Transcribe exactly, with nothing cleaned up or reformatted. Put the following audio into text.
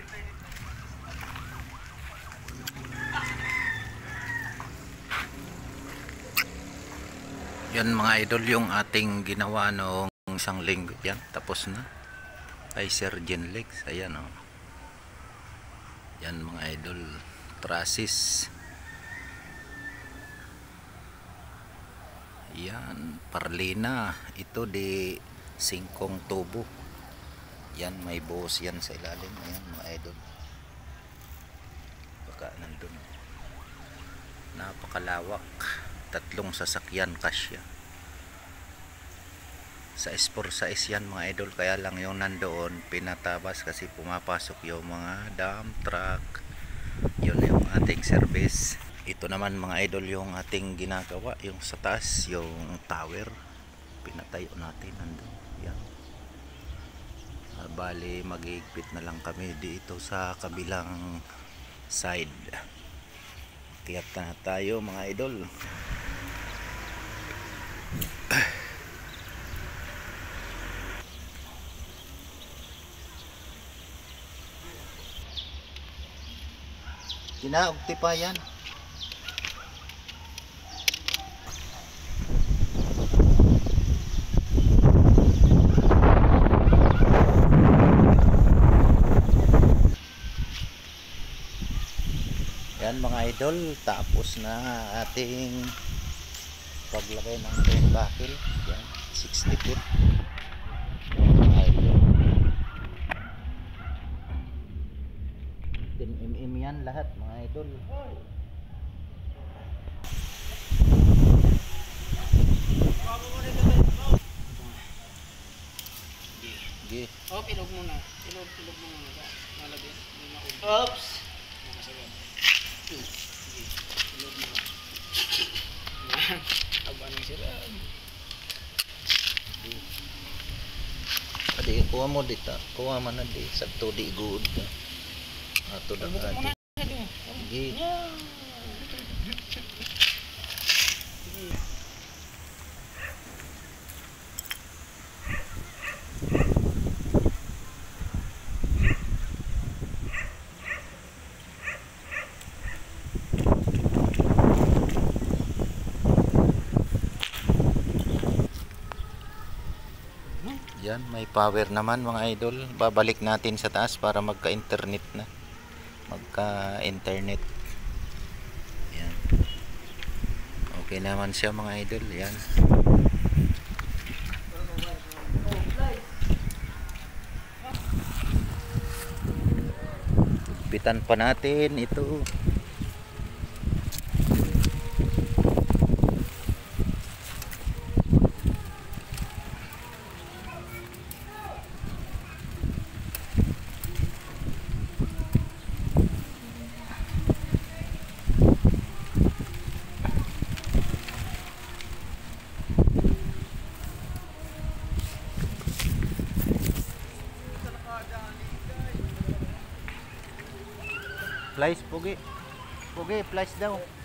Yan mga idol yung ating ginawa noong isang linggo. Yan, tapos na. Icer Genlex. Ayan o. Oh. Yan mga idol. Trasis. Yan, parlina. Ito di singkong tubo. Yan, may buhos yan sa ilalim. Ayan mga idol. Baka nandun. Napakalawak. Tatlong sasakyan kasya. Sa S four size yan mga idol, kaya lang yung nandoon pinatabas kasi pumapasok yung mga dump truck. Yun yung ating service. Ito naman mga idol yung ating ginagawa, yung sa taas, yung tower. Pinatayo natin nandoon. Yan. Uh, bali mag-iigpit na lang kami dito sa kabilang side. Tiyak na tayo mga idol. Kinaugti pa yan. Yan mga idol, tapos na ating paglagay ng tone buckle. Yan, sixty feet. ten millimeter yan lahat mga idol. Sige. Oh, pilog muna. Pilog, pilog mo muna ba? Malagay. Oops! Nakasagad. Sige. Pilog mo. Aba nang sila. Adi, kuha mo dito. Kuha man na di. Sabto di good ka. Ato na adi. Sige. Yan, may power naman mga idol. Babalik natin sa taas para magka-internet na. Magka-internet. Yan. Okay naman siya mga idol. Yan. Pitan pa natin ito. Flies, pugi. Pugi, flies daw.